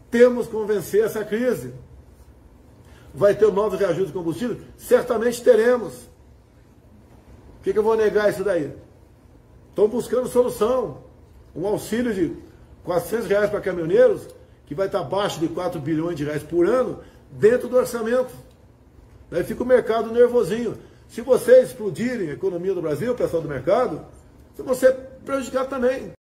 Temos que vencer essa crise. Vai ter um novo reajuste de combustível? Certamente teremos. Por que eu vou negar isso daí? Estão buscando solução. Um auxílio de R$400 para caminhoneiros, que vai estar abaixo de 4 bilhões de reais por ano, dentro do orçamento. Daí fica o mercado nervosinho. Se vocês explodirem a economia do Brasil, o pessoal do mercado, você vai prejudicar também.